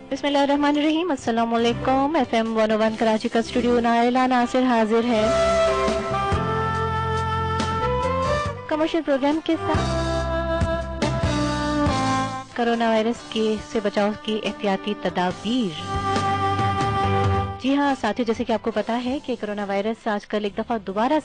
बिस्मिल्लाहिर्रहमानिर्रहीम। अस्सलाम वालेकुम। FM 101 कराची का स्टूडियो नाइला नासिर हाजिर है कमर्शियल प्रोग्राम के साथ कोरोना वायरस के से बचाव की एहतियाती तदाबीर। जी हाँ साथियों, जैसे कि आपको पता है कि कोरोना वायरस आजकल एक दफ़ा दोबारा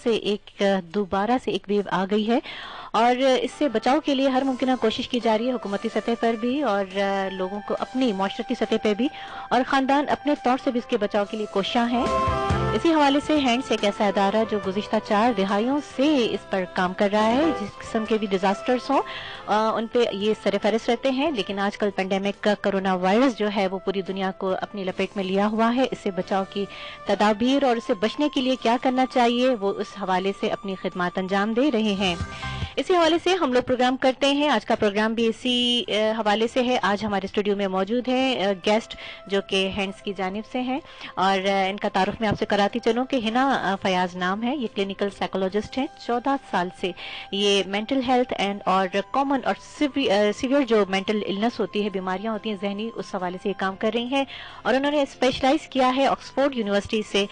से एक वेव आ गई है और इससे बचाव के लिए हर मुमकिन कोशिश की जा रही है, हुकूमती सतह पर भी और लोगों को अपनी माशरती सतह पर भी, और ख़ानदान अपने तौर से भी इसके बचाव के लिए कोशिशां हैं। इसी हवाले से हैंड्स एक ऐसा अदारा जो गुज़िश्ता 4 दिहाइयों से इस पर काम कर रहा है, जिस किस्म के भी डिज़ास्टर्स हों उन पे ये सरफहरिस्त रहते हैं। लेकिन आजकल पेंडेमिक का कोरोना वायरस जो है वो पूरी दुनिया को अपनी लपेट में लिया हुआ है। इससे बचाव की तदाबीर और इससे बचने के लिए क्या करना चाहिए वो उस हवाले से अपनी खिदमत अंजाम दे रहे हैं। इसी हवाले से हम लोग प्रोग्राम करते हैं। आज का प्रोग्राम भी इसी हवाले से है। आज हमारे स्टूडियो में मौजूद है गेस्ट जो कि हैंड्स की जानिब से हैं और इनका तारुफ मैं आपसे कराती चलूं कि हिना फयाज नाम है। ये क्लिनिकल साइकोलॉजिस्ट हैं। 14 साल से ये मेंटल हेल्थ एंड और कॉमन और सीवियर जो मेंटल इलनेस होती है, बीमारियां होती हैं जहनी, उस हवाले से ये काम कर रही हैं और उन्होंने स्पेशलाइज किया है ऑक्सफोर्ड यूनिवर्सिटी से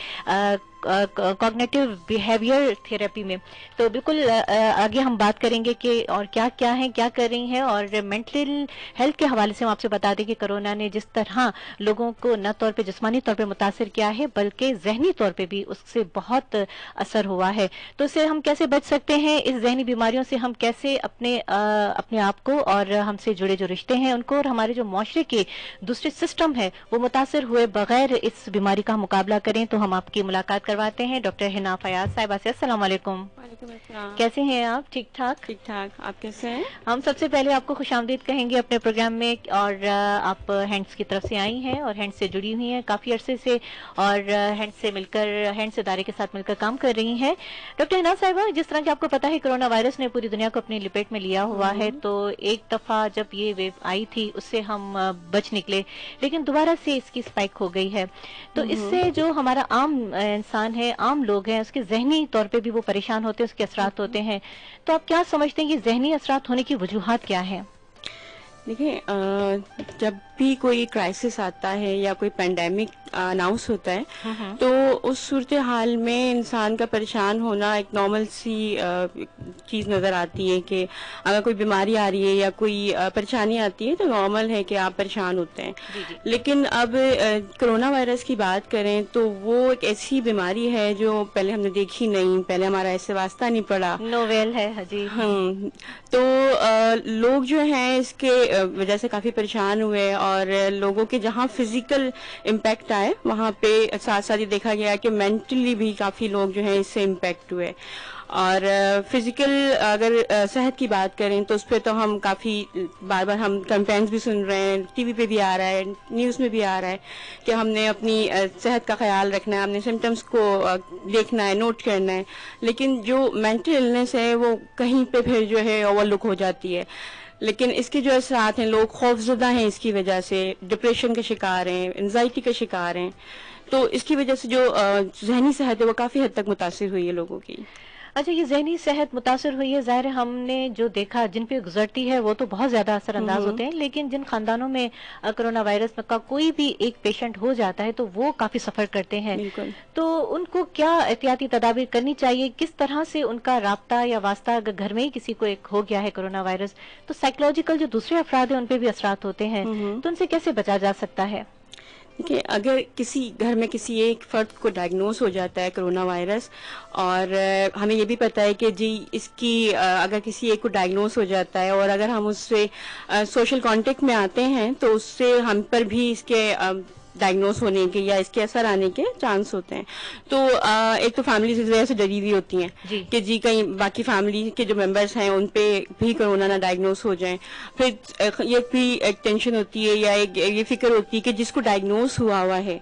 कॉग्निटिव बिहेवियर थेरेपी में। तो बिल्कुल आगे हम बात करेंगे कि और क्या क्या है, क्या कर रही हैं, और मेंटल हेल्थ के हवाले से हम आपसे बता दें कि कोरोना ने जिस तरह लोगों को न तौर पे जिस्मानी तौर पे मुतासिर किया है बल्कि जहनी तौर पे भी उससे बहुत असर हुआ है। तो इससे हम कैसे बच सकते हैं, इस जहनी बीमारियों से हम कैसे अपने आप को और हमसे जुड़े जो रिश्ते हैं उनको और हमारे जो माशरे के दूसरे सिस्टम है वो मुतासिर हुए बगैर इस बीमारी का मुकाबला करें। तो हम आपकी मुलाकात करवाते हैं डॉक्टर हिना फयाज साहिबा से। अस्सलाम वालेकुम। वालेकुम अस्सलाम। कैसे हैं आप? ठीक ठाक? ठीक ठाक, आप कैसे हैं? हम सबसे पहले आपको खुशामदीद कहेंगे अपने प्रोग्राम में, और आप हैंड्स की तरफ से आई हैं और हैंड्स से जुड़ी हुई हैं काफ़ी अरसे से और हैंड्स इदारे के साथ मिलकर काम कर रही हैं। डॉक्टर हिना साहिबा, जिस तरह कि आपको पता है कोरोना वायरस ने पूरी दुनिया को अपनी लपेट में लिया हुआ है, तो एक दफ़ा जब ये वेव आई थी उससे हम बच निकले, लेकिन दोबारा से इसकी स्पाइक हो गई है। तो इससे जो हमारा आम इंसान है, आम लोग हैं, उसके जहनी तौर पे भी वो परेशान होते हैं, उसके असरात होते हैं। तो आप क्या समझते हैं कि जहनी असरात होने की वजूहात क्या है? देखिए, जब भी कोई क्राइसिस आता है या कोई पेंडेमिक अनाउंस होता है तो उस सूरत हाल में इंसान का परेशान होना एक नॉर्मल सी चीज़ नज़र आती है कि अगर कोई बीमारी आ रही है या कोई परेशानी आती है तो नॉर्मल है कि आप परेशान होते हैं। लेकिन अब कोरोना वायरस की बात करें तो वो एक ऐसी बीमारी है जो पहले हमने देखी नहीं, पहले हमारा ऐसे वास्ता नहीं पड़ा, नोवेल है जी। तो लोग जो हैं इसके वजह से काफ़ी परेशान हुए और लोगों के जहाँ फिजिकल इम्पैक्ट आए वहाँ पे साथ साथ ये देखा गया कि मेंटली भी काफ़ी लोग जो हैं इससे इम्पैक्ट हुए। और फिजिकल अगर सेहत की बात करें तो उस पर तो हम काफ़ी बार बार हम कैंपेन्स भी सुन रहे हैं, टीवी पे भी आ रहा है, न्यूज़ में भी आ रहा है कि हमने अपनी सेहत का ख्याल रखना है, हमने सिम्टम्स को देखना है, नोट करना है। लेकिन जो मेंटल इलनेस है वो कहीं पे फिर जो है ओवरलुक हो जाती है। लेकिन इसके जो असरात हैं, लोग खौफजदा हैं, इसकी वजह से डिप्रेशन के शिकार हैं, एंजाइटी के शिकार हैं। तो इसकी वजह से जो जहनी सेहत है वो काफ़ी हद तक मुतासिर हुई है लोगों की। अच्छा, ये जहनी सेहत मुतासर हुई है, ज़ाहिर है हमने जो देखा जिन पे गुजरती है वो तो बहुत ज्यादा असरअंदाज होते हैं, लेकिन जिन खानदानों में कोरोना वायरस का कोई भी एक पेशेंट हो जाता है तो वो काफी सफर करते हैं। तो उनको क्या एहतियाती तदाबीर करनी चाहिए, किस तरह से उनका राब्ता या वास्ता, अगर घर में ही किसी को एक हो गया है कोरोना वायरस तो साइकोलॉजिकल जो दूसरे अफराद है उन पे भी असरात होते हैं, तो उनसे कैसे बचा जा सकता है? देखिए, अगर किसी घर में किसी एक फर्द को डायग्नोस हो जाता है कोरोना वायरस और हमें ये भी पता है कि जी इसकी अगर किसी एक को डायग्नोस हो जाता है और अगर हम उससे सोशल कांटेक्ट में आते हैं तो उससे हम पर भी इसके डायग्नोस होने के या इसके असर आने के चांस होते हैं। तो एक तो फैमिली इस वजह से डरी हुई होती हैं कि जी कहीं बाकी फैमिली के जो मेंबर्स हैं उन पे भी कोरोना ना डायग्नोस हो जाए। फिर ये भी एक टेंशन होती है या एक ये फिक्र होती है कि जिसको डायग्नोस हुआ है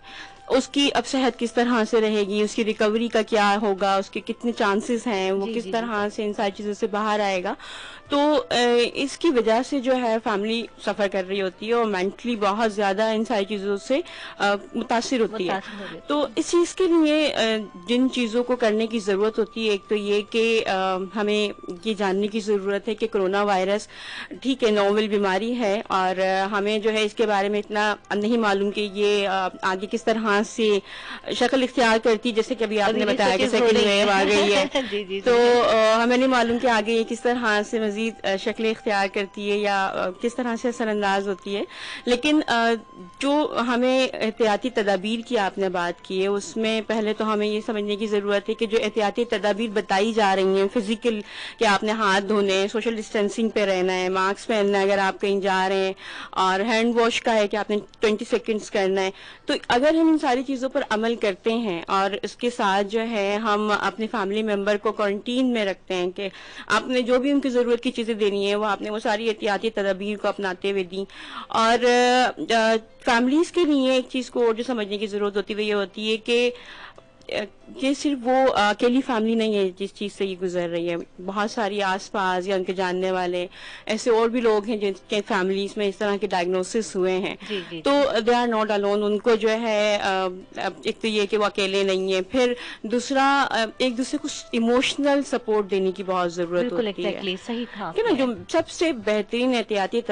اس کی اب صحت کس طرح سے رہے گی, اس کی ریکوری کا کیا ہوگا, اس کے کتنے چانسز ہیں, وہ کس طرح سے ان ساری چیزوں سے باہر آئے گا. تو اس کی وجہ سے جو ہے فیملی سفر کر رہی ہوتی ہے اور مینٹلی بہت زیادہ ان ساری چیزوں سے متاثر ہوتی ہے. تو اس چیز کے لیے جن چیزوں کو کرنے کی ضرورت ہوتی ہے, ایک تو یہ کہ ہمیں یہ جاننے کی ضرورت ہے کہ کرونا وائرس ٹھیک ہے نوول بیماری ہے, اور ہمیں جو ہے اس کے بارے میں اتنا نہیں معلوم کہ یہ آگے کس طرح سے شکل اختیار کرتی, جیسے کہ ابھی آپ نے بتایا کہ سیکنڈ ویو آ گئی ہے. تو ہمیں نہیں معلوم کہ آگے یہ کس طرح سے مزید شکلیں اختیار کرتی ہے یا کس طرح سے اثر انداز ہوتی ہے. لیکن جو ہمیں احتیاطی تدابیر کی آپ نے بات کی ہے, اس میں پہلے تو ہمیں یہ سمجھنے کی ضرورت ہے کہ جو احتیاطی تدابیر بتائی جا رہی ہیں فزیکل, کہ آپ نے ہاتھ دھونے, سوشل ڈسٹینسنگ پہ رہنا ہے, ماسک پہننا ہے اگر آپ کہیں جا رہے ہیں, اور ہینڈ واش کا ہے کہ آپ نے 20 سیکنڈز کرنا ہے. تو اگر ہم ان ساری چیزوں پر عمل کرتے ہیں اور اس کے ساتھ جو ہے ہم اپنے فیملی ممبر کو کوارنٹین میں رکھتے ہیں کہ آپ نے جو بھی ان کی ضرورت کی چیزیں دینی ہے وہ آپ نے وہ ساری احتیاطی تدابیر کو اپناتے ہوئے دیں. اور فیملیز کے لیے ایک چیز کو اور جو سمجھنے کی ضرورت ہوتی ہے وہ یہ ہوتی ہے کہ یہ صرف وہ اکیلی فیملی نہیں ہے جس چیز سے یہ گزر رہی ہے, بہت ساری آس پاس یا ان کے جاننے والے ایسے اور بھی لوگ ہیں جن کے فیملیز میں اس طرح کے ڈائگنوسس ہوئے ہیں. تو دے آر ناٹ الون, ان کو جو ہے ایک تو یہ کہ وہ اکیلے نہیں ہیں, پھر دوسرا ایک دوسرے کو ایموشنل سپورٹ دینے کی بہت ضرورت ہوتی ہے. صحیح کہا کہ نا جو سب سے بہترین احتیاطی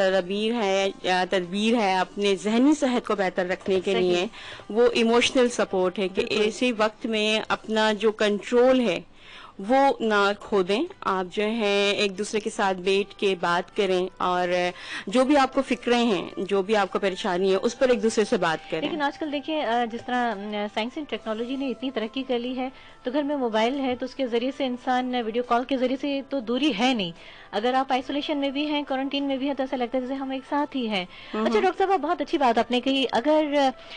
تدبیر ہے اپنے ذہنی صحت کو بہتر رکھنے کے لیے, وہ ایموشنل سپورٹ ہے کہ اسی وقت میں اپنا جو کنٹرول ہے وہ نہ کھو دیں. آپ جو ہے ایک دوسرے کے ساتھ بیٹھ کے بات کریں, اور جو بھی آپ کو فکریں ہیں, جو بھی آپ کو پریشانی ہے, اس پر ایک دوسرے سے بات کریں. لیکن آج کل دیکھیں جس طرح سائنس اینڈ ٹیکنالوجی نے اتنی ترقی کر لی ہے, تو گھر میں موبائل ہے تو اس کے ذریعے سے انسان ویڈیو کال کے ذریعے سے تو دوری ہے نہیں. اگر آپ آئسولیشن میں بھی ہیں, کوارنٹین میں بھی ہیں, تو ایسا لگتا ہے جیسے ہم ایک ساتھ ہی ہیں. اچھا ڈاکٹر صاحب, بہت اچھی بات آپ نے کہی. اگر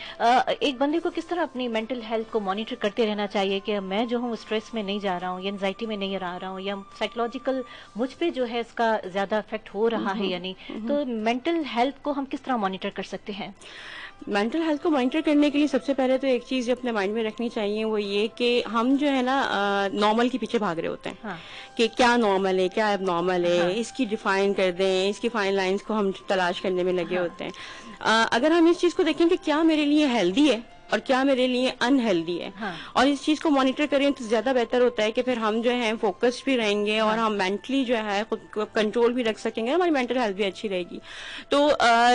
ایک بندے کو کس طرح اپنی مینٹل ہیلتھ کو مانیٹر کرتے رہنا چاہیے کہ میں جو ہوں اسٹریس میں نہیں جا رہا ہوں, یا انزائٹی میں نہیں رہ رہا ہوں, یا سائیکولوجیکل مجھ پہ جو ہے اس کا زیادہ افیکٹ ہو رہا ہے یا نہیں, تو مینٹل ہیلتھ کو ہم کس طرح مانیٹر کر سکتے ہیں؟ مینٹل ہیلتھ کو مانیٹر کرنے کے لیے سب سے پہلے تو ایک چیز جو اپنے مائنڈ میں رکھنی چاہیے وہ یہ کہ ہم جو ہے نا نارمل کے پیچھے بھاگ رہے ہوتے ہیں کہ کیا نارمل ہے, کیا اب نارمل ہے, اس کی ڈیفائن کر دیں, اس کی فائن لائنس کو ہم تلاش کرنے میں لگے ہوتے ہیں. اگر ہم اس چیز کو دیکھیں کہ کیا میرے لیے ہیلدی ہے اور کیا میرے لیے انہیلدی ہے, اور اس چیز کو مانیٹر کریں تو زیادہ بہتر ہوتا ہے کہ پھر ہم جو ہیں فوکس بھی رہیں گے اور ہم مینٹلی جو ہے خود کو کنٹرول بھی رکھ سکیں گے, ہماری مینٹل ہیلتھ بھی اچھی رہے گی. تو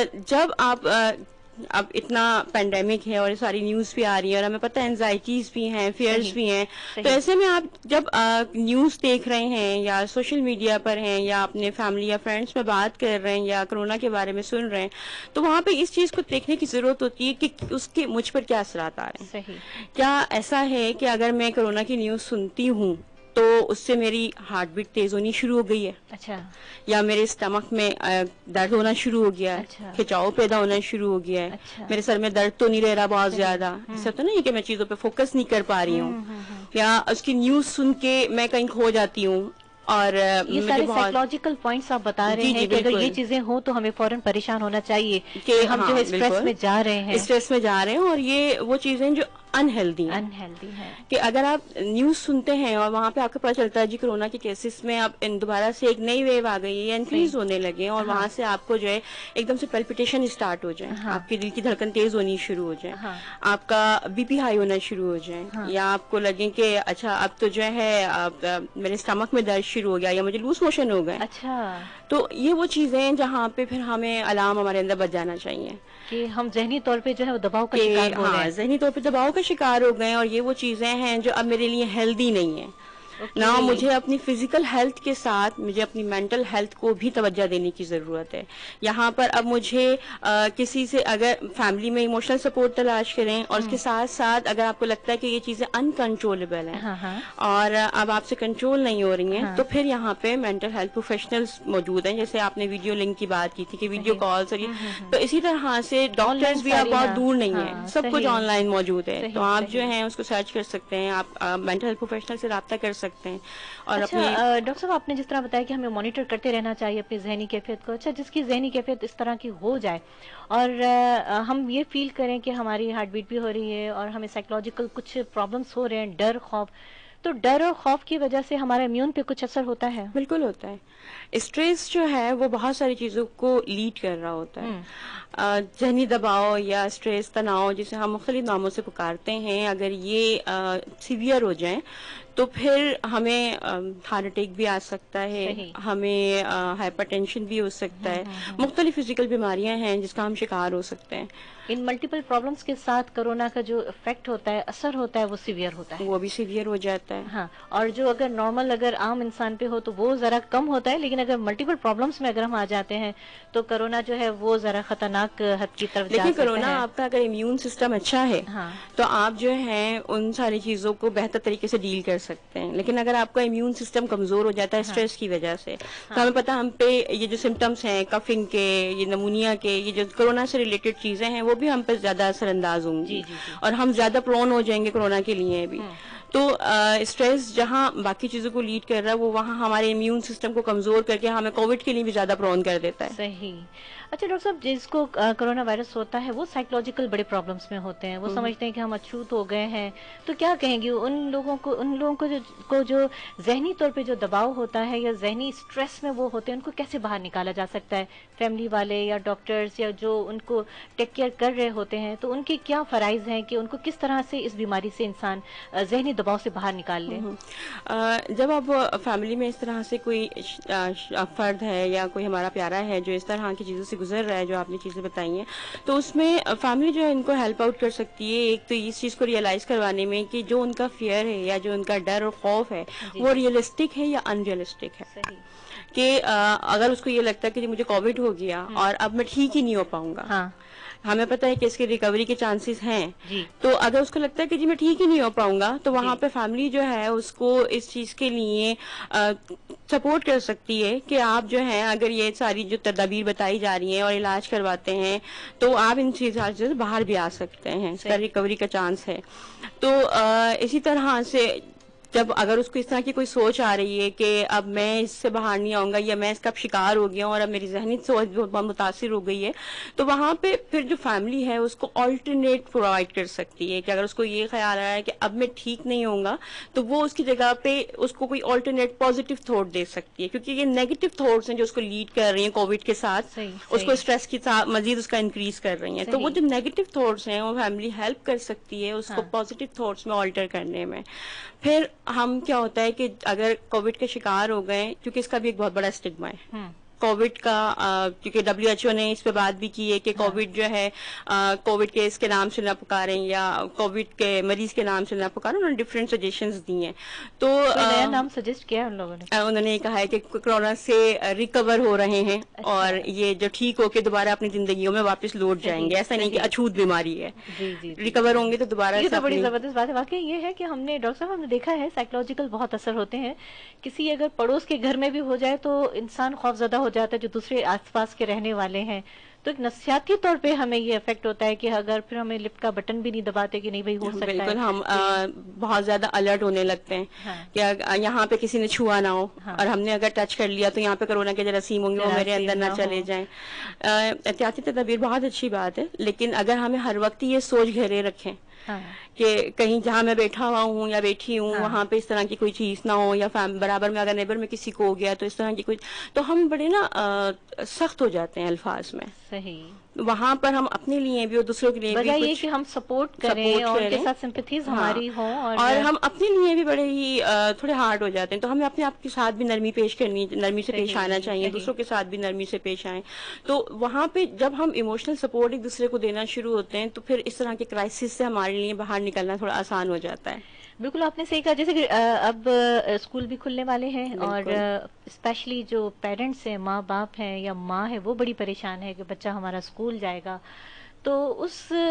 جب آپ اب اتنا پینڈیمک ہے اور ساری نیوز بھی آ رہی ہے اور ہمیں پتہ ہے انزائٹیز بھی ہیں, فیئرز بھی ہیں, تو ایسے میں آپ جب نیوز دیکھ رہے ہیں یا سوشل میڈیا پر ہیں یا اپنے فیملی یا فرینڈس میں بات کر رہے ہیں یا کرونا کے بارے میں سن رہے ہیں, تو وہاں پہ اس چیز کو دیکھنے کی ضرورت ہوتی ہے کہ اس کے مجھ پر کیا اثرات آ رہے ہیں. کیا ایسا ہے کہ اگر میں کرونا کی نیوز سنتی ہوں تو اس سے میری ہارٹ بیٹ تیز ہونی شروع ہو گئی ہے, اچھا, یا میرے اسٹمک میں درد ہونا شروع ہو گیا ہے, کھچاؤ پیدا ہونا شروع ہو گیا ہے, میرے سر میں درد تو نہیں رہ رہا بہت زیادہ, ایسا تو نہیں کہ میں چیزوں پہ فوکس نہیں کر پا رہی ہوں, یا اس کی نیوز سن کے میں کہیں کھو جاتی ہوں. اور یہ سارے سائیکولوجیکل پوائنٹس آپ بتا رہے ہیں کہ اگر یہ چیزیں ہوں تو ہمیں فوراً پریشان ہونا چاہیے کہ ہم جو ہے اسٹریس میں جا رہے ہیں, اور یہ وہ چیزیں جو انہیلدی ہے کہ اگر آپ نیوز سنتے ہیں اور وہاں پہ آپ کو پتا چلتا ہے جی کرونا کے کیسز میں اب دوبارہ سے ایک نئی ویو آ گئی ہے, انکریز ہونے لگے, اور وہاں سے آپ کو جو ہے ایک دم سے پلپیٹیشن اسٹارٹ ہو جائے, آپ کے دل کی دھڑکن تیز ہونی شروع ہو جائے, آپ کا بی پی ہائی ہونا شروع ہو جائے, یا آپ کو لگے کہ اچھا اب تو جو ہے میرے اسٹمک میں درد شروع ہو گیا یا مجھے لوز موشن ہو گئے. اچھا, تو یہ وہ چیزیں ہیں جہاں پہ پھر ہمیں الارم ہمارے اندر بج جانا چاہیے کہ ہم ذہنی طور پہ جو ہے وہ دباؤ کا شکار ہو رہے ہیں. ذہنی طور پہ دباؤ کا شکار ہو گئے, اور یہ وہ چیزیں ہیں جو اب میرے لیے ہیلدی نہیں ہیں. نہ مجھے اپنی فزیکل ہیلتھ کے ساتھ مجھے اپنی مینٹل ہیلتھ کو بھی توجہ دینے کی ضرورت ہے. یہاں پر اب مجھے کسی سے اگر فیملی میں ایموشنل سپورٹ تلاش کریں, اور اس کے ساتھ ساتھ اگر آپ کو لگتا ہے کہ یہ چیزیں انکنٹرولبل ہیں اور اب آپ سے کنٹرول نہیں ہو رہی ہیں, تو پھر یہاں پہ مینٹل ہیلتھ پروفیشنلز موجود ہیں. جیسے آپ نے ویڈیو لنک کی بات کی تھی کہ ویڈیو کالز, تو اسی طرح سے ڈاکٹرز بھی اب بہت دور نہیں ہیں, سب کچھ آن لائن موجود ہے. تو آپ جو ہیں اس کو سرچ کر سکتے ہیں, آپ مینٹل ہیلتھ پروفیشنل سے رابطہ کر سکتے सकते हैं और अच्छा अपनी डॉक्टर साहब, आपने जिस तरह बताया कि हमें मॉनिटर करते रहना चाहिए अपनी जहनी कैफियत को, अच्छा जिसकी जहनी कैफियत इस तरह की हो जाए और हम ये फील करें कि हमारी हार्ट बीट भी हो रही है और हमें साइकोलॉजिकल कुछ प्रॉब्लम्स हो रहे हैं, डर खौफ, तो डर और खौफ की वजह से हमारे इम्यून पे कुछ असर होता है? बिल्कुल होता है। स्ट्रेस जो है वो बहुत सारी चीज़ों को लीड कर रहा होता है। जहनी दबाव या स्ट्रेस, तनाव, जिसे हम मुख्तलिफ नामों से पुकारते हैं, अगर ये सीवियर हो जाए तो फिर हमें हार्ट अटैक भी आ सकता है, सही। हमें हाइपरटेंशन भी हो सकता है, मुख्तलिफ फिजिकल बीमारियां हैं जिसका हम शिकार हो सकते हैं। इन मल्टीपल प्रॉब्लम्स के साथ कोरोना का जो इफेक्ट होता है, असर होता है, वो सीवियर होता है। वो भी सीवियर हो जाता है। हाँ, और जो अगर नॉर्मल अगर आम इंसान पे हो तो वो जरा कम होता है, लेकिन अगर मल्टीपल प्रॉब्लम्स में अगर हम आ जाते हैं तो कोरोना जो है वो जरा खतरनाक हद की तरफ जा लेकिन सकता कोरोना, है। आपका अगर इम्यून सिस्टम अच्छा है हाँ। तो आप जो है उन सारी चीजों को बेहतर तरीके से डील कर सकते हैं। लेकिन अगर आपका इम्यून सिस्टम कमजोर हो जाता है स्ट्रेस की वजह से, तो हमें पता, हम पे ये जो सिम्टम्स हैं कफिंग के, ये नमूनिया के, ये जो कोरोना से रिलेटेड चीजें हैं, वो भी हम पे ज्यादा असरअंदाज होंगी और हम ज्यादा प्रोन हो जाएंगे कोरोना के लिए भी। तो स्ट्रेस जहाँ बाकी चीजों को लीड कर रहा है, वो वहाँ हमारे इम्यून सिस्टम को कमजोर करके हमें कोविड के लिए भी ज्यादा प्रोन कर देता है। सही। अच्छा डॉक्टर साहब, जिसको कोरोना वायरस होता है वो साइकोलॉजिकल बड़े प्रॉब्लम्स में होते हैं, वो समझते हैं कि हम अछूत हो गए हैं, तो क्या कहेंगे उन लोगों को जो जहनी तौर पे जो दबाव होता है या जहनी स्ट्रेस में वो होते हैं, उनको कैसे बाहर निकाला जा सकता है? फैमिली वाले या डॉक्टर्स या जो उनको टेक केयर कर रहे होते हैं, तो उनके क्या फराइज हैं कि उनको किस तरह से इस बीमारी से इंसान जहनी दबाव से बाहर निकाल ले? जब अब फैमिली में इस तरह से कोई फर्द है या कोई हमारा प्यारा है जो इस तरह की चीज़ों से गुजर रहा है, जो आपने चीज़ें बताई हैं, तो उसमें फैमिली जो है इनको हेल्प आउट कर सकती है। एक तो इस चीज़ को रियलाइज़ करवाने में कि जो उनका फियर है या जो उनका डर और खौफ है वो रियलिस्टिक है या अनरियलिस्टिक है। सही। कि अगर उसको ये लगता है कि मुझे कोविड हो गया और अब मैं ठीक ही नहीं हो पाऊंगा, हाँ। हमें पता है कि इसकी रिकवरी के चांसेस हैं, जी। तो अगर उसको लगता है कि जी मैं ठीक ही नहीं हो पाऊंगा, तो वहां पे फैमिली जो है उसको इस चीज के लिए सपोर्ट कर सकती है कि आप जो है अगर ये सारी जो तदाबीर बताई जा रही हैं और इलाज करवाते हैं, तो आप इन चीजों से बाहर भी आ सकते हैं, इसका रिकवरी का चांस है। तो इसी तरह से जब अगर उसको इस तरह की कोई सोच आ रही है कि अब मैं इससे बाहर नहीं आऊंगा या मैं इसका शिकार हो गया हूं और अब मेरी जहनी सोच बहुत मुतासिर हो गई है, तो वहां पे फिर जो फैमिली है उसको ऑल्टरनेट प्रोवाइड कर सकती है कि अगर उसको ये ख्याल आया है कि अब मैं ठीक नहीं होऊंगा, तो वो उसकी जगह पे उसको कोई ऑल्टरनेट पॉजिटिव थॉट दे सकती है, क्योंकि ये नेगेटिव थॉट्स हैं जो उसको लीड कर रही हैं कोविड के साथ, उसको स्ट्रेस की मजीद उसका इंक्रीज कर रही हैं। तो वो जो नेगेटिव थॉट्स हैं वो फैमिली हेल्प कर सकती है उसको पॉजिटिव थॉट्स में ऑल्टर करने में। फिर हम क्या होता है कि अगर कोविड के शिकार हो गए, क्योंकि इसका भी एक बहुत बड़ा स्टिग्मा है कोविड का, क्योंकि WHO ने इस पे बात भी की है कि कोविड जो है कोविड केस के नाम से ना पुकारें या कोविड के मरीज के नाम से ना पुकारें, उन्होंने डिफरेंट सजेशंस दी हैं। तो नया नाम सजेस्ट किया है उन लोगों ने? उन्होंने ये कहा है कि कोरोना से रिकवर हो रहे हैं और ये जो ठीक होके दोबारा अपनी जिंदगियों में वापस लौट जाएंगे। ऐसा नहीं कि अछूत बीमारी है, रिकवर होंगे तो दोबारा। ये तो बड़ी जबरदस्त बात है। वाकई ये है कि हमने डॉक्टर साहब हमने देखा है साइकोलॉजिकल बहुत असर होते हैं। किसी अगर पड़ोस के घर में भी हो जाए तो इंसान खौफजदा हो जाता है, जो दूसरे आसपास के रहने वाले हैं। तो एक नफसियाती तौर पे हमें ये इफेक्ट होता है कि अगर फिर हमें लिफ्ट का बटन भी नहीं दबाते कि नहीं भाई हो सकता है। बिल्कुल, हम बहुत ज्यादा अलर्ट होने लगते हैं कि यहाँ पे किसी ने छुआ ना हो, और हमने अगर टच कर लिया तो यहाँ पे कोरोना के जरासीम होंगे, वो मेरे अंदर ना चले जाएं। एहतियाती तदबीर बहुत अच्छी बात है, लेकिन अगर हमें हर वक्त ये सोच घेरे रखें कि कहीं जहाँ मैं बैठा हुआ हूँ या बैठी हूँ वहां पे इस तरह की कोई चीज ना हो, या बराबर में अगर नेबर में किसी को हो गया तो इस तरह की कोई, तो हम बड़े ना सख्त हो जाते हैं अल्फाज में। सही। वहां पर हम अपने लिए भी और दूसरों के लिए भी ये कि हम सपोर्ट करें और उनके साथ सिंपैथीज हमारी हो, और हम अपने लिए भी बड़े ही थोड़े हार्ड हो जाते हैं। तो हमें अपने आप के साथ भी नरमी से पेश आना चाहिए, दूसरों के साथ भी नरमी से पेश आए। तो वहां पे जब हम इमोशनल सपोर्ट एक दूसरे को देना शुरू होते हैं तो फिर इस तरह के क्राइसिस से हमारे लिए बाहर निकलना थोड़ा आसान हो जाता है। बिल्कुल आपने सही कहा। जैसे कि अब स्कूल भी खुलने वाले हैं और स्पेशली जो पेरेंट्स हैं, माँ बाप हैं या माँ है, वो बड़ी परेशान है कि बच्चा हमारा स्कूल जाएगा। तो उस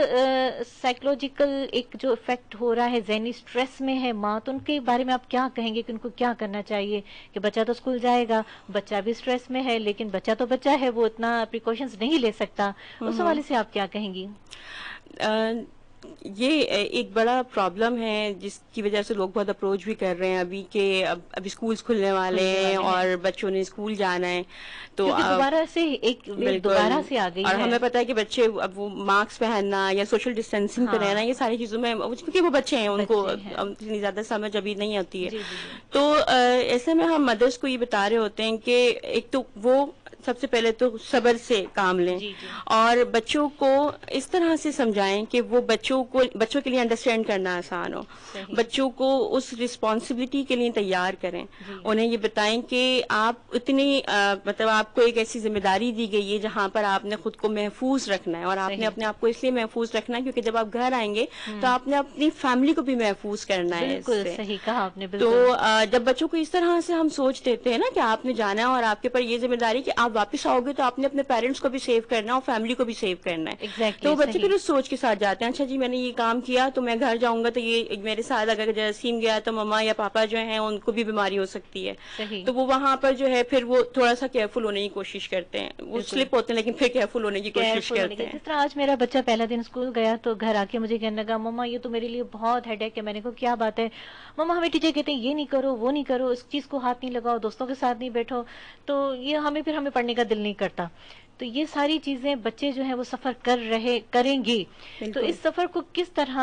साइकोलॉजिकल एक जो इफेक्ट हो रहा है, ज़हनी स्ट्रेस में है माँ, तो उनके बारे में आप क्या कहेंगे कि उनको क्या करना चाहिए? कि बच्चा तो स्कूल जाएगा, बच्चा भी स्ट्रेस में है, लेकिन बच्चा तो बच्चा है, वो इतना प्रिकॉशंस नहीं ले सकता। उस हवाले से आप क्या कहेंगी? یہ ایک بڑا پرابلم ہے جس کی وجہ سے لوگ بہت اپروچ بھی کر رہے ہیں ابھی کہ ابھی اسکولز کھلنے والے ہیں اور بچوں نے اسکول جانا ہے تو دوبارہ سے ایک دوبارہ سے آ گئی اور ہے. ہمیں پتا ہے کہ بچے اب وہ ماسک پہننا یا سوشل ڈسٹینسنگ پہ رہنا یہ ساری چیزوں میں کیونکہ وہ بچے ہیں ان کو اتنی زیادہ سمجھ ابھی نہیں آتی ہے. تو ایسے میں ہم مدرس کو یہ بتا رہے ہوتے ہیں کہ ایک تو وہ سب سے پہلے تو صبر سے کام لیں اور بچوں کو اس طرح سے سمجھائیں کہ وہ بچوں کے لیے انڈرسٹینڈ کرنا آسان ہو, بچوں کو اس رسپانسبلٹی کے لیے تیار کریں, انہیں یہ بتائیں کہ آپ اتنی مطلب آپ کو ایک ایسی ذمہ داری دی گئی ہے جہاں پر آپ نے خود کو محفوظ رکھنا ہے اور آپ نے اپنے آپ کو اس لیے محفوظ رکھنا ہے کیونکہ جب آپ گھر آئیں گے تو آپ نے اپنی فیملی کو بھی محفوظ کرنا ہے. صحیح کہا آپ نے. تو جب بچوں کو اس طرح سے ہم سوچ دیتے ہیں نا کہ آپ نے جانا ہے اور آپ کے پر یہ ذمہ داری کہ آپ واپس آؤ گے تو آپ نے اپنے پیرنٹس کو بھی سیو کرنا ہے اور فیملی کو بھی سیو کرنا ہے, تو بچے پھر اس سوچ کے ساتھ جاتے ہیں اچھا جی میں نے یہ کام کیا تو میں گھر جاؤں گا تو یہ میرے ساتھ اگر جراثیم گیا تو مما یا پاپا جو ہیں ان کو بھی بیماری ہو سکتی ہے. تو وہ وہاں پر جو ہے پھر وہ تھوڑا سا کیئرفل ہونے کی کوشش کرتے ہیں, وہ سلپ ہوتے ہیں لیکن پھر کیئرفل ہونے کی کوشش کرتے ہیں. جس طرح آج میرا بچہ پہلا دن اسکول گیا تو گھر آ کے مجھے کہنے لگا مما یہ تو میرے لیے بہت ہیڈیک ہے. میں نے کہا کیا بات ہے؟ مما ہمیں ٹیچر کہتے ہیں یہ نہیں کرو وہ نہیں کرو, اس چیز کو ہاتھ نہیں لگاؤ, دوستوں کے ساتھ نہیں بیٹھو, تو یہ ہمیں پڑھنے کا دل نہیں کرتا. تو یہ ساری چیزیں بچے جو ہیں وہ سفر کریں گے, تو اس سفر کو کس طرح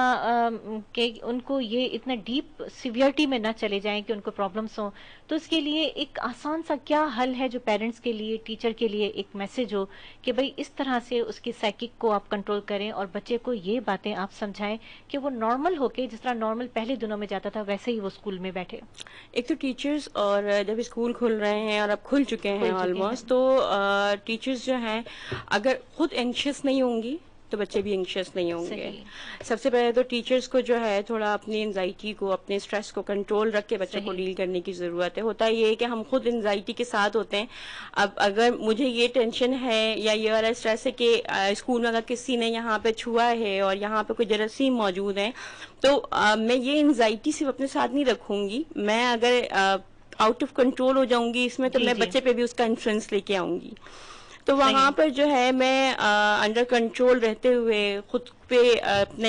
کہ ان کو یہ اتنا ڈیپ سیویئرٹی میں نہ چلے جائیں کہ ان کو پرابلمس ہوں, تو اس کے لیے ایک آسان سا کیا حل ہے جو پیرنٹس کے لیے ٹیچر کے لیے ایک میسج ہو کہ بھئی اس طرح سے اس کی سائیکک کو آپ کنٹرول کریں اور بچے کو یہ باتیں آپ سمجھائیں کہ وہ نارمل ہو کے جس طرح نارمل پہلے دنوں میں جاتا تھا ویسے ہی وہ اسکول میں بیٹھے. ایک تو ٹیچرز اور جب اسکول کھل رہے ہیں اور اب کھل چکے ہیں آلموسٹ, تو ٹیچرز جو ہیں اگر خود اینکشیس نہیں ہوں گی تو بچے بھی انکشیس نہیں ہوں گے. سب سے پہلے تو ٹیچرز کو جو ہے تھوڑا اپنی انزائٹی کو اپنے اسٹریس کو کنٹرول رکھ کے بچوں کو ڈیل کرنے کی ضرورت ہے. ہوتا یہ ہے کہ ہم خود انزائٹی کے ساتھ ہوتے ہیں, اب اگر مجھے یہ ٹینشن ہے یا یہ والا اسٹریس ہے کہ اسکول میں اگر کسی نے یہاں پہ چھوا ہے اور یہاں پہ کوئی جراثیم موجود ہیں تو میں یہ انزائٹی صرف اپنے ساتھ نہیں رکھوں گی, میں اگر آؤٹ آف کنٹرول ہو جاؤں گی اس میں تو میں بچے پہ بھی اس کا انفلوئنس لے کے آؤں گی. تو وہاں پر جو ہے میں انڈر کنٹرول رہتے ہوئے خود پہ اپنے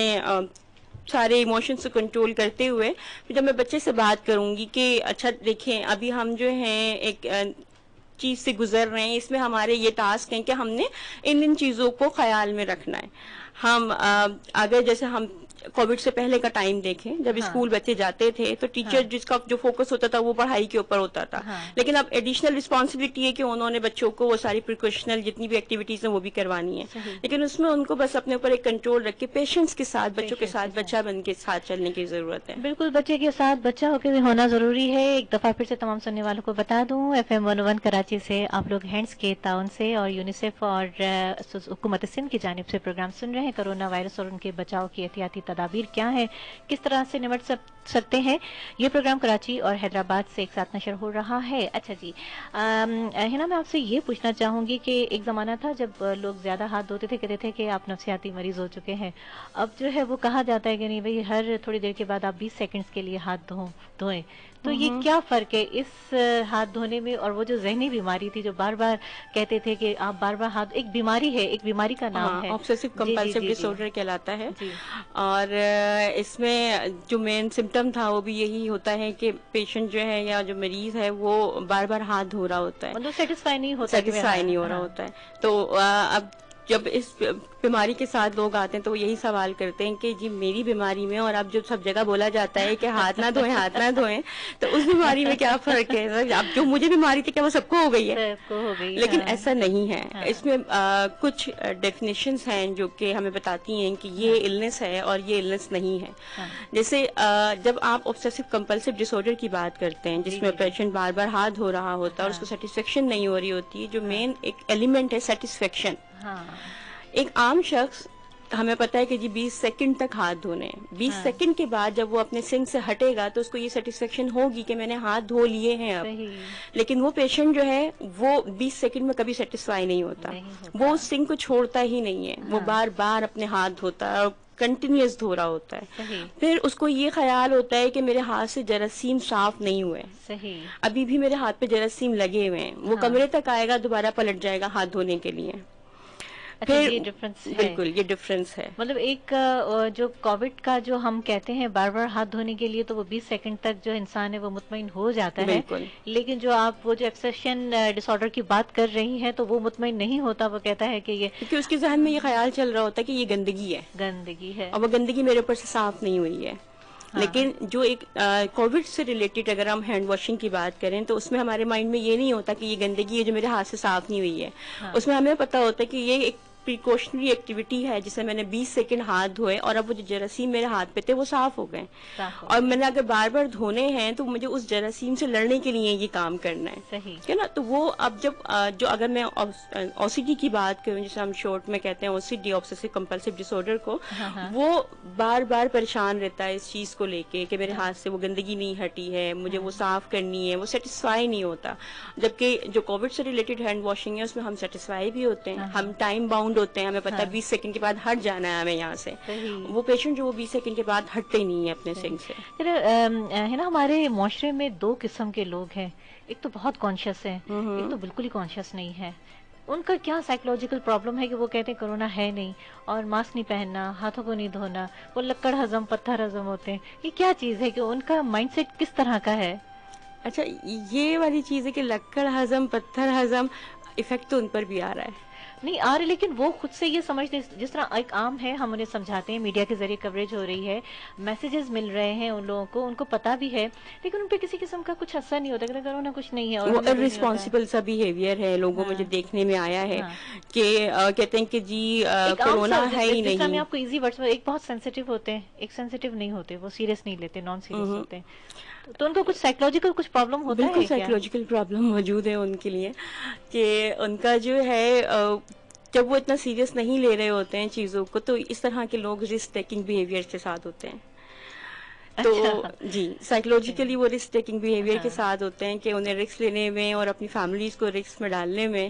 سارے ایموشنز کو کنٹرول کرتے ہوئے جب میں بچے سے بات کروں گی کہ اچھا دیکھیں ابھی ہم جو ہیں ایک چیز سے گزر رہے ہیں, اس میں ہمارے یہ ٹاسک ہیں کہ ہم نے ان چیزوں کو خیال میں رکھنا ہے. ہم اگر جیسے ہم کووڈ سے پہلے کا ٹائم دیکھیں جب اسکول بچے جاتے تھے تو ٹیچر جس کا جو فوکس ہوتا تھا وہ پڑھائی کے اوپر ہوتا تھا, لیکن اب ایڈیشنل رسپانسبلٹی ہے کہ انہوں نے بچوں کو وہ ساری پریکاشنل جتنی بھی ایکٹیویٹیز ہیں وہ بھی کروانی ہے, لیکن اس میں ان کو بس اپنے اوپر ایک کنٹرول رکھ کے پیشنس کے ساتھ بچوں کے ساتھ بچہ بن کے ساتھ چلنے کی ضرورت ہے. بالکل بچے کے ساتھ بچہ ہو کے ہونا ضروری ہے. ایک دفعہ پھر سے تمام سننے والوں کو بتا دوں FM 101 کراچی سے آپ لوگ ہینڈس کے تعاون سے اور یونیسیف اور حکومت سندھ کی جانب سے پروگرام سن رہے ہیں. کرونا وائرس اور ان کے بچاؤ کی احتیاطی تدابیر کیا ہیں, کس طرح سے نمٹ سکتے ہیں, یہ پروگرام کراچی اور حیدرآباد سے ایک ساتھ نشر ہو رہا ہے. اچھا جی ہنا, میں آپ سے یہ پوچھنا چاہوں گی کہ ایک زمانہ تھا جب لوگ زیادہ ہاتھ دھوتے تھے, کہتے تھے کہ آپ نفسیاتی مریض ہو چکے ہیں. اب جو ہے وہ کہا جاتا ہے کہ نہیں بھئی ہر تھوڑی دیر کے بعد آپ 20 سیکنڈز کے لیے ہاتھ دھوئیں. تو یہ کیا فرق ہے اس ہاتھ دھونے میں اور وہ جو ذہنی بیماری تھی جو بار بار کہتے تھے کہ آپ بار بار ہاتھ, ایک بیماری ہے, ایک بیماری کا نام ہے آبسیسو کمپلسیو ڈس آرڈر کہلاتا ہے, اور اس میں جو مین سمٹم تھا وہ بھی یہی ہوتا ہے کہ پیشنٹ جو ہے یا جو مریض ہے وہ بار بار ہاتھ دھو رہا ہوتا ہے, سیٹسفائی نہیں ہو رہا ہوتا ہے. تو اب جب اس بیماری کے ساتھ لوگ آتے ہیں تو وہ یہی سوال کرتے ہیں کہ جی میری بیماری میں اور اب جو سب جگہ بولا جاتا ہے کہ ہاتھ نہ دھوئیں تو اس بیماری میں کیا فرق ہے؟ اب جو مجھے بیماری تھی کیا وہ سب کو ہو گئی ہے؟ لیکن ایسا نہیں ہے. اس میں کچھ ڈیفینیشنز ہیں جو کہ ہمیں بتاتی ہیں کہ یہ النس ہے اور یہ النس نہیں ہے. جیسے جب آپ آبسیسو کمپلسیو ڈس آرڈر کی بات کرتے ہیں جس میں پیشنٹ بار بار ہاتھ دھو رہا ہوتا ہے اور اس کو سیٹسفیکشن نہیں ہو رہی ہوتی ہے, جو مین ایک ایلیمنٹ ہے سیٹسفیکشن. ایک عام شخص ہمیں پتا ہے کہ جی 20 سیکنڈ تک ہاتھ دھونے ہیں, 20 سیکنڈ کے بعد جب وہ اپنے سنک سے ہٹے گا تو اس کو یہ سیٹسفیکشن ہوگی کہ میں نے ہاتھ دھو لیے ہیں اب. لیکن وہ پیشنٹ جو ہے وہ 20 سیکنڈ میں کبھی سیٹسفائی نہیں ہوتا, وہ اس سنک کو چھوڑتا ہی نہیں ہے, وہ بار بار اپنے ہاتھ دھوتا ہے اور کنٹینیوس دھو رہا ہوتا ہے. پھر اس کو یہ خیال ہوتا ہے کہ میرے ہاتھ سے جراثیم صاف نہیں ہوئے, ابھی بھی میرے ہاتھ پہ جراثیم لگے ہوئے ہیں. وہ کمرے تک آئے گا, دوبارہ پلٹ جائے گا ہاتھ دھونے کے لیے. اچھا یہ ڈفرنس ہے. بالکل یہ ڈفرینس ہے. مطلب ایک جو کووڈ کا جو ہم کہتے ہیں بار بار ہاتھ دھونے کے لیے تو وہ 20 سیکنڈ تک جو انسان ہے وہ مطمئن ہو جاتا ہے. بالکل. لیکن جو آپ وہ جو ایبسیشن ڈس آرڈر کی بات کر رہی ہیں تو وہ مطمئن نہیں ہوتا. وہ کہتا ہے کہ یہ کیونکہ اس کے ذہن میں یہ خیال چل رہا ہوتا ہے کہ یہ گندگی ہے, گندگی ہے, اور وہ گندگی میرے اوپر سے صاف نہیں ہوئی ہے. لیکن جو ایک کووڈ سے ریلیٹڈ اگر ہم ہینڈ واشنگ کی بات کریں تو اس میں ہمارے مائنڈ میں یہ نہیں ہوتا کہ یہ گندگی ہے جو میرے ہاتھ سے صاف نہیں ہوئی ہے. اس میں ہمیں پتہ ہوتا ہے کہ یہ ایک پریکاشنری ایکٹیویٹی ہے جس میں نے 20 سیکنڈ ہاتھ دھوئے اور اب وہ جو جراثیم میرے ہاتھ پہ تھے وہ صاف ہو گئے, اور میں نے اگر بار بار دھونے ہیں تو مجھے اس جراثیم سے لڑنے کے لیے یہ کام کرنا ہے. صحیح ہے نا. تو وہ اب جب جو اگر میں او سی ڈی کی بات کروں جسے ہم شارٹ میں کہتے ہیں O C D, obsessive compulsive disorder کو, وہ بار بار پریشان رہتا ہے اس چیز کو لے کے کہ میرے ہاتھ سے وہ گندگی نہیں ہٹی ہے, مجھے وہ صاف کرنی ہے, وہ سیٹسفائی نہیں ہوتا. جبکہ جو کووڈ سے ریلیٹڈ ہینڈ واشنگ ہے اس میں ہم سیٹسفائی بھی ہوتے ہیں, ہم ٹائم باؤنڈ ہوتے ہیں, ہمیں پتہ ہے 20 سیکنڈ کے بعد ہٹ جانا ہے ہمیں یہاں سے. وہ پیشنٹ جو وہ 20 سیکنڈ کے بعد ہٹتے ہی نہیں ہے اپنے سنک سے. ہے نا. ہمارے معاشرے میں 2 قسم کے لوگ ہیں, ایک تو بہت کانشیس ہے, ایک تو بالکل ہی کانشیس نہیں ہے. ان کا کیا سائیکولوجیکل پرابلم ہے کہ وہ کہتے ہیں کرونا ہے نہیں, اور ماسک نہیں پہننا, ہاتھوں کو نہیں دھونا, وہ لکڑ ہضم پتھر ہضم ہوتے ہیں. یہ کیا چیز ہے کہ ان کا مائنڈ سیٹ کس طرح کا ہے؟ اچھا یہ والی چیز ہے کہ لکڑ ہضم پتھر ہضم افیکٹ تو ان پر بھی آ رہا ہے. نہیں آ رہے, لیکن وہ خود سے یہ سمجھتے جس طرح ایک عام ہے, ہم انہیں سمجھاتے ہیں, میڈیا کے ذریعے کوریج ہو رہی ہے, میسیجز مل رہے ہیں ان لوگوں کو پتا بھی ہے, لیکن ان پہ کسی قسم کا کچھ اثر نہیں ہوتا کہ کرونا کچھ نہیں ہے. اور وہ ارسپانسبل سا بیہیویئر ہے لوگوں میں جو دیکھنے میں آیا ہے کہ کہتے ہیں کہ جی کرونا ہے ہی نہیں. میں آپ کو ایزی ورڈز میں, ایک بہت سینسیٹیو ہوتے ہیں, ایک سینسیٹیو نہیں ہوتے, وہ سیریس نہیں لیتے, نان سیریس ہوتے ہیں. تو ان کو کچھ سائیکولوجیکل کچھ پرابلم ہوتا ہے. بالکل سائیکولوجیکل پرابلم موجود ہے ان کے لیے, کہ ان کا جو ہے جب وہ اتنا سیریس نہیں لے رہے ہوتے ہیں چیزوں کو, تو اس طرح کے لوگ رسک ٹیکنگ بیہیویئر کے ساتھ ہوتے ہیں. تو جی سائیکولوجیکلی وہ رسک ٹیکنگ بیہیویئر کے ساتھ ہوتے ہیں کہ انہیں رسک لینے میں اور اپنی فیملیز کو رسک میں ڈالنے میں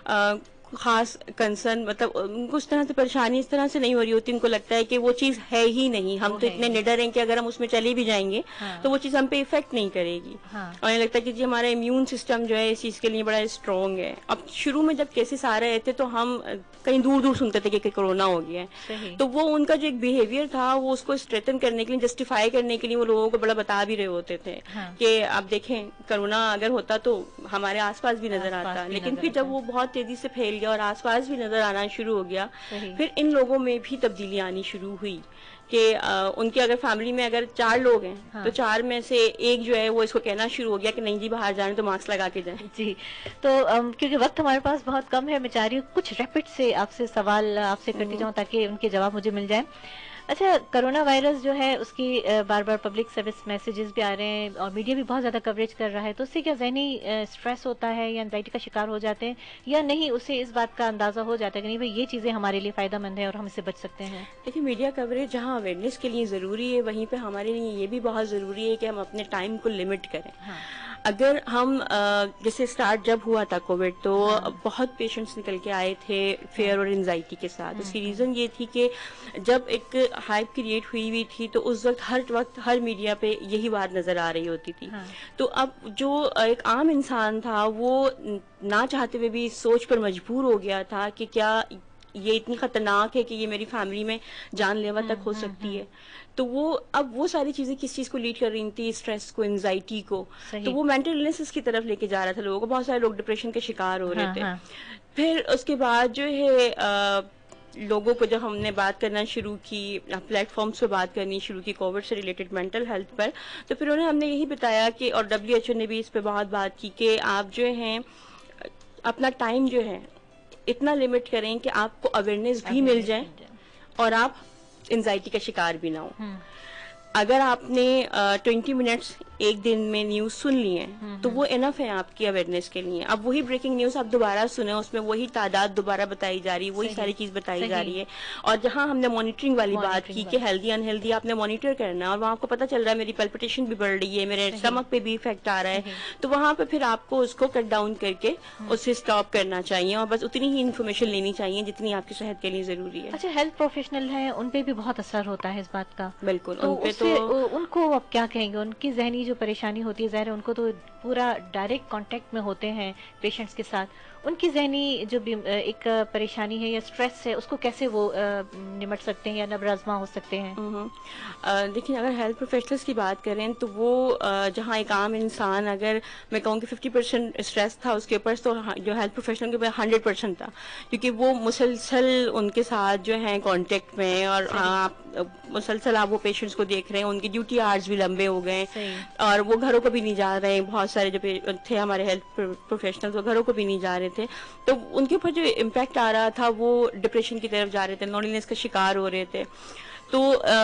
خاص کنسرن, مطلب ان کو اس طرح سے پریشانی اس طرح سے نہیں ہو رہی ہوتی. ان کو لگتا ہے کہ وہ چیز ہے ہی نہیں, ہم تو اتنے نڈر ہیں کہ اگر ہم اس میں چلے بھی جائیں گے تو وہ چیز ہم پہ افیکٹ نہیں کرے گی. اور انہیں لگتا ہے کہ جی ہمارا امیون سسٹم جو ہے اس چیز کے لیے بڑا اسٹرانگ ہے. اب شروع میں جب کیسز آ رہے تھے تو ہم کہیں دور دور سنتے تھے کہ کرونا ہو گیا ہے, تو وہ ان کا جو ایک بیہیویئر تھا وہ اس کو اسٹریٹن کرنے کے لیے, جسٹیفائی کرنے کے لیے وہ لوگوں کو بڑا بتا بھی رہے ہوتے تھے کہ آپ دیکھیں کرونا اگر ہوتا تو ہمارے آس پاس بھی نظر آتا. لیکن پھر جب وہ بہت تیزی سے پھیل گیا اور آس پاس بھی نظر آنا شروع ہو گیا, پھر ان لوگوں میں بھی تبدیلی آنی شروع ہوئی کہ ان کے اگر فیملی میں اگر 4 لوگ ہیں تو 4 میں سے ایک جو ہے وہ اس کو کہنا شروع ہو گیا کہ نہیں جی باہر جانے تو ماسک لگا کے جائیں. جی تو کیونکہ وقت ہمارے پاس بہت کم ہے, میں چاہ رہی ہوں کچھ ریپڈ سے آپ سے سوال آپ سے کرتی جاؤں تاکہ ان کے جواب مجھے مل جائیں. اچھا کرونا وائرس جو ہے اس کی بار بار پبلک سروس میسیجز بھی آ رہے ہیں اور میڈیا بھی بہت زیادہ کوریج کر رہا ہے, تو اس سے کیا ذہنی اسٹریس ہوتا ہے یا انزائٹی کا شکار ہو جاتے ہیں یا نہیں, اسے اس بات کا اندازہ ہو جاتا ہے کہ نہیں بھائی یہ چیزیں ہمارے لیے فائدہ مند ہے اور ہم اس سے بچ سکتے ہیں؟ دیکھیے میڈیا کوریج جہاں اویئرنیس کے لیے ضروری ہے وہیں پہ ہمارے لیے یہ بھی بہت ضروری ہے کہ ہم اپنے ٹائم کو لمٹ کریں. اگر ہم جیسے اسٹارٹ جب ہوا تھا کووڈ تو بہت پیشنٹس نکل کے آئے تھے فیئر اور انزائٹی کے ساتھ. اس کی ریزن یہ تھی کہ جب ایک ہائپ کریٹ ہوئی تھی تو اس وقت ہر میڈیا پہ یہی بات نظر آ رہی ہوتی تھی. تو اب جو ایک عام انسان تھا وہ نہ چاہتے ہوئے بھی اس سوچ پر مجبور ہو گیا تھا کہ کیا یہ اتنی خطرناک ہے کہ یہ میری فیملی میں جان لیوا تک ہو سکتی ہے. تو وہ ساری چیزیں کس چیز کو لیڈ کر رہی تھی, اسٹریس کو, انزائٹی کو. تو وہ مینٹل النیس کی طرف لے کے جا رہا تھا لوگوں کو. بہت سارے لوگ ڈپریشن کے شکار ہو رہے تھے. پھر اس کے بعد جو ہے لوگوں کو جب ہم نے بات کرنا شروع کی, پلیٹ فارمز پہ بات کرنی شروع کی کووڈ سے ریلیٹڈ مینٹل ہیلتھ پر, تو پھر انہیں ہم نے یہی بتایا کہ, اور WHO نے بھی اس پہ بہت بات کی کہ آپ جو ہیں اپنا ٹائم جو ہے اتنا لمٹ کریں کہ آپ کو اویئرنیس بھی مل جائے اور آپ انزائٹی کا شکار بھی نہ ہو. اگر آپ نے 20 منٹس ایک دن میں نیوز سن لی ہیں تو وہ انف ہے آپ کی اویئرنیس کے لیے. اب وہی بریکنگ نیوز آپ دوبارہ سنیں, اس میں وہی تعداد دوبارہ بتائی جا رہی ہے, وہی ساری چیز بتائی جا رہی ہے. اور جہاں ہم نے مانیٹرنگ والی بات کی کہ ہیلدی ان ہیلدی آپ نے مانیٹر کرنا ہے اور وہاں آپ کو پتہ چل رہا ہے میری پلپٹیشن بھی بڑھ رہی ہے, میرے اسٹمک پہ بھی افیکٹ آ رہا ہے, تو وہاں پہ پھر آپ کو اس کو کٹ ڈاؤن کر کے اسے اسٹاپ کرنا چاہیے اور بس اتنی ہی انفارمیشن لینی چاہیے جتنی آپ کی صحت کے لیے ضروری ہے. اچھا ہیلتھ پروفیشنل ہیں ان پہ بھی بہت اثر ہوتا ہے اس بات کا. بالکل. ان کو اب کیا کہیں گے, ان کی ذہنی جو پریشانی ہوتی ہے, ظاہر ہے ان کو تو پورا ڈائریکٹ کانٹیکٹ میں ہوتے ہیں پیشنٹس کے ساتھ, ان کی ذہنی جو ایک پریشانی ہے یا اسٹریس ہے اس کو کیسے وہ نمٹ سکتے ہیں یا نبرآزما ہو سکتے ہیں؟ دیکھیں اگر ہیلتھ پروفیشنلس کی بات کریں تو وہ جہاں ایک عام انسان اگر میں کہوں کہ 50% اسٹریس تھا اس کے اوپر، تو جو ہیلتھ پروفیشنل کے اوپر 100% تھا، کیونکہ وہ مسلسل ان کے ساتھ جو ہیں کانٹیکٹ میں، اور آپ مسلسل آپ وہ پیشنٹس کو دیکھ رہے ہیں، ان کی ڈیوٹی آورز بھی لمبے ہو گئے اور وہ گھروں کو بھی نہیں جا رہے ہیں. بہت سارے جو تھے ہمارے ہیلتھ پروفیشنلز وہ گھروں کو بھی نہیں جا رہے تھے، تو ان کے اوپر جو امپیکٹ آ رہا تھا وہ ڈپریشن کی طرف جا رہے تھے، لونلینس کا شکار ہو رہے تھے. تو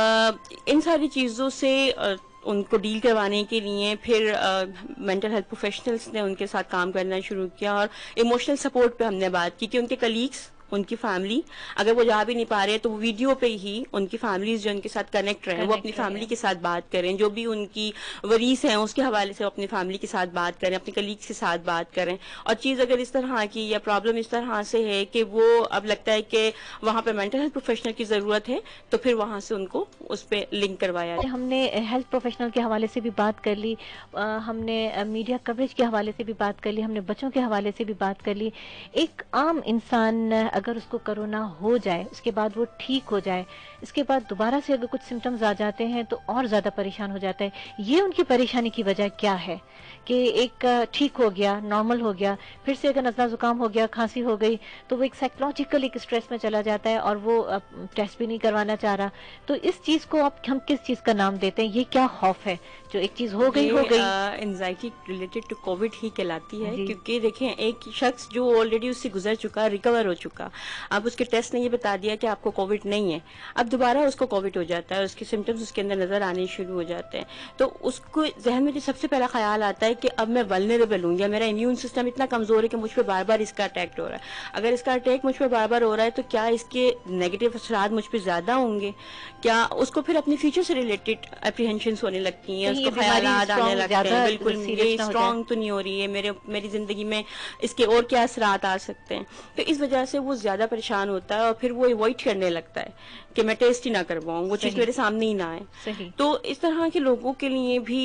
ان ساری چیزوں سے ان کو ڈیل کروانے کے لیے پھر مینٹل ہیلتھ پروفیشنلز نے ان کے ساتھ کام کرنا شروع کیا، اور ایموشنل سپورٹ پہ ہم نے بات کی کہ ان کے کلیگس، ان کی فیملی اگر وہ جا بھی نہیں پا رہے تو وہ ویڈیو پہ ہی ان کی فیملیز جو ان کے ساتھ کنیکٹ رہیں، وہ اپنی فیملی کے ساتھ بات کریں، جو بھی ان کی وریز ہیں اس کے حوالے سے وہ اپنی فیملی کے ساتھ بات کریں، اپنے کلیگس کے ساتھ بات کریں. اور چیز اگر اس طرح کی یا پرابلم اس طرح سے ہے کہ وہ اب لگتا ہے کہ وہاں پہ مینٹل ہیلتھ پروفیشنل کی ضرورت ہے، تو پھر وہاں سے ان کو اس پہ لنک کروایا. ہم نے ہیلتھ پروفیشنل کے حوالے سے بھی بات کر لی، ہم نے میڈیا کوریج کے حوالے سے بھی بات کر لی، ہم نے بچوں کے حوالے سے بھی بات کر لی. ایک عام انسان اگر اس کو کرونا ہو جائے، اس کے بعد وہ ٹھیک ہو جائے، اس کے بعد دوبارہ سے اگر کچھ سمٹمز آ جاتے ہیں تو اور زیادہ پریشان ہو جاتا ہے. یہ ان کی پریشانی کی وجہ کیا ہے کہ ایک ٹھیک ہو گیا، نارمل ہو گیا، پھر سے اگر نزلہ زکام ہو گیا، کھانسی ہو گئی، تو وہ ایک سائیکولوجیکل ایک اسٹریس میں چلا جاتا ہے اور وہ ٹیسٹ بھی نہیں کروانا چاہ رہا. تو اس چیز کو ہم کس چیز کا نام دیتے ہیں؟ یہ کیا خوف ہے جو ایک چیز ہو گئی انزائٹی ریلیٹڈ ٹو کووڈ ہی کہلاتی ہے. جی. کیونکہ دیکھیں ایک شخص جو آلریڈی اس سے گزر چکا، ریکور ہو چکا، اب اس کے ٹیسٹ نے یہ بتا دیا کہ آپ کو کووڈ نہیں ہے، اب دوبارہ اس کو کووڈ ہو جاتا ہے، اس کے سمٹمز اس کے اندر نظر آنے شروع ہو جاتے ہیں، تو اس کو ذہن میں جو سب سے پہلا خیال آتا ہے کہ اب میں ولنریبل ہوں، یا میرا امیون سسٹم اتنا کمزور ہے کہ مجھ پہ بار بار اس کا اٹیک ہو رہا ہے. اگر اس کا اٹیک مجھ پہ بار بار ہو رہا ہے تو کیا اس کے نیگیٹو اثرات مجھ پہ زیادہ ہوں گے؟ کیا اس کو پھر اپنی فیوچر سے ریلیٹڈ اپریہنشنس ہونے لگتی ہیں، اس کو خیالات آنے لگتے ہیں، بالکل یہ اسٹرانگ تو نہیں ہو رہی ہے، میری زندگی میں اس کے اور کیا اثرات آ سکتے ہیں. تو اس وجہ سے وہ زیادہ پریشان ہوتا ہے اور پھر وہ اوائڈ کرنے لگتا ہے کہ میں ٹیسٹ ہی نہ کرواؤں، وہ چیز میرے سامنے ہی نہ آئے. تو اس طرح کے لوگوں کے لیے بھی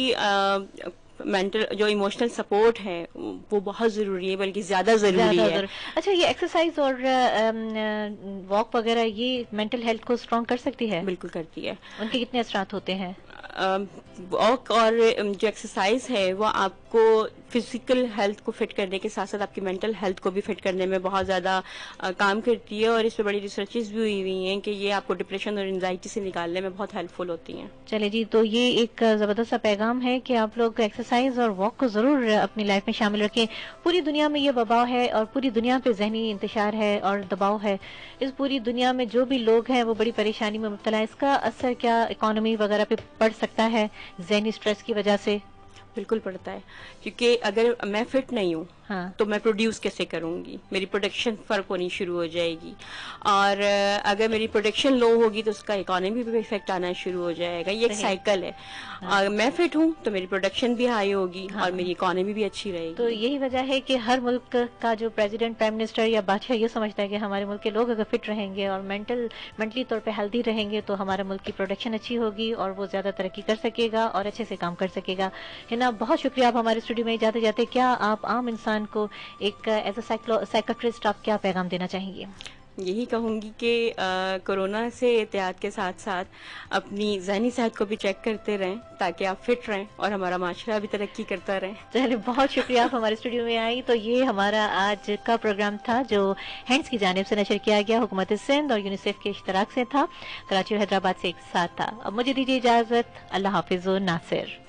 مینٹل جو ایموشنل سپورٹ ہے وہ بہت ضروری ہے، بلکہ زیادہ ضروری ہے. اچھا، یہ ایکسرسائز اور واک وغیرہ یہ مینٹل ہیلتھ کو اسٹرانگ کر سکتی ہے؟ بالکل کرتی ہے. ان کے کتنے اثرات ہوتے ہیں؟ واک اور جو ایکسرسائز ہے وہ آپ کو فزیکل ہیلتھ کو فٹ کرنے کے ساتھ ساتھ آپ کی مینٹل ہیلتھ کو بھی فٹ کرنے میں بہت زیادہ کام کرتی ہے، اور اس پہ بڑی ریسرچز بھی ہوئی ہوئی ہیں کہ یہ آپ کو ڈپریشن اور انزائٹی سے نکالنے میں بہت ہیلپ فل ہوتی ہیں. چلے جی، تو یہ ایک زبردست سا پیغام ہے کہ آپ لوگ ایکسرسائز اور واک کو ضرور اپنی لائف میں شامل رکھیں. پوری دنیا میں یہ وبا ہے اور پوری دنیا پہ ذہنی انتشار ہے اور دباؤ ہے. اس پوری دنیا میں جو بھی لوگ ہیں وہ بڑی پریشانی میں مبتلا ہے. اس کا اثر کیا اکانومی وغیرہ پہ پڑ سکتا ہے ذہنی اسٹریس کی وجہ سے؟ بالکل پڑتا ہے، کیونکہ اگر میں فٹ نہیں ہوں تو میں پروڈیوس کیسے کروں گی؟ میری پروڈکشن فرق ہونی شروع ہو جائے گی، اور اگر میری پروڈکشن لو ہوگی تو اس کا اکانومی پہ افیکٹ آنا شروع ہو جائے گا. یہ ایک سائیکل ہے. اگر میں فٹ ہوں تو میری پروڈکشن بھی ہائی ہوگی اور میری اکانومی بھی اچھی رہے گی. تو یہی وجہ ہے کہ ہر ملک کا جو پریزیڈنٹ، پرائم منسٹر یا بادشاہ یہ سمجھتا ہے کہ ہمارے ملک کے لوگ اگر فٹ رہیں گے اور مینٹلی طور پہ ہیلدی رہیں گے تو ہمارے ملک کی پروڈکشن اچھی ہوگی اور وہ زیادہ ترقی کر سکے گا اور اچھے سے کام کر سکے گا. ہنا، بہت شکریہ. آپ ہمارے اسٹوڈیو میں جاتے جاتے کیا آپ عام انسان کو ایک ایز اے سائیکٹرسٹ آپ کیا پیغام دینا چاہیں گے؟ یہی کہوں گی کہ کورونا سے احتیاط کے ساتھ ساتھ اپنی ذہنی صحت کو بھی چیک کرتے رہیں تاکہ آپ فٹ رہیں اور ہمارا معاشرہ بھی ترقی کرتا رہے. چلیے، بہت شکریہ آپ ہمارے اسٹوڈیو میں آئی. تو یہ ہمارا آج کا پروگرام تھا جو ہینڈس کی جانب سے نشر کیا گیا، حکومت سندھ اور یونیسیف کے اشتراک سے تھا، کراچی اور حیدرآباد سے ایک ساتھ تھا. اب مجھے دیجیے اجازت. اللہ حافظ و ناصر.